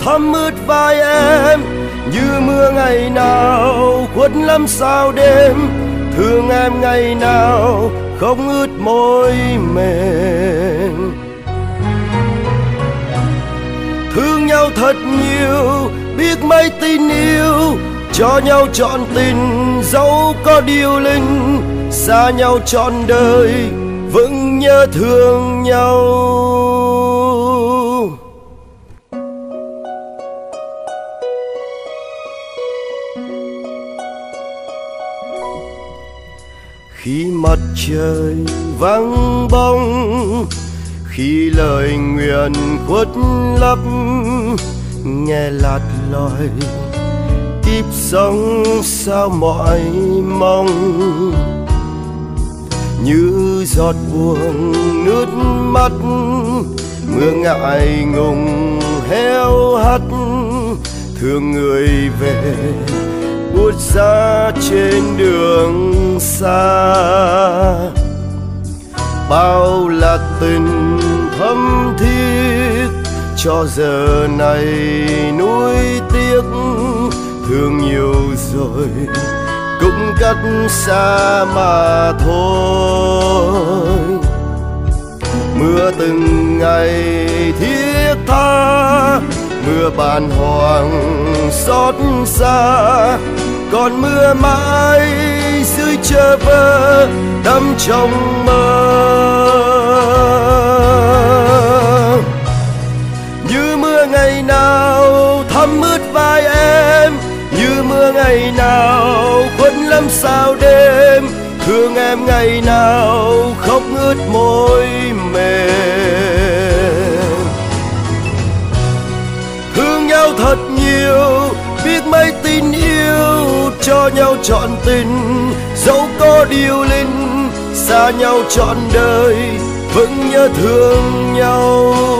thấm ướt vai em như mưa ngày nào khuất lắm sao đêm. Thương em ngày nào không ướt môi mềm. Thương nhau thật nhiều biết mấy tin yêu, cho nhau trọn tình dẫu có điêu linh. Xa nhau trọn đời vẫn nhớ thương nhau. Khi mặt trời vắng bóng, khi lời nguyện khuất lấp, nghe lạt loi kiếp sống sao mỏi mong. Như giọt buồn nước mắt, mưa ngại ngùng héo hắt. Thương người về buốt giá trên đường xa. Bao là tình thâm thiết, cho giờ này nuối tiếc. Thương nhiều rồi cũng cách xa mà thôi. Mưa từng ngày thiết tha, mưa bàng hoàng xót xa. Còn mưa mãi dưới chờ vơ đắm trong mơ. Như mưa ngày nào thấm ướt vai em, như mưa ngày nào khuất lắm sao đêm. Thương em ngày nào khóc ướt môi mềm. Thương nhau thật nhiều biết mấy tin yêu, cho nhau trọn tình dẫu có điêu linh. Xa nhau trọn đời vẫn nhớ thương nhau.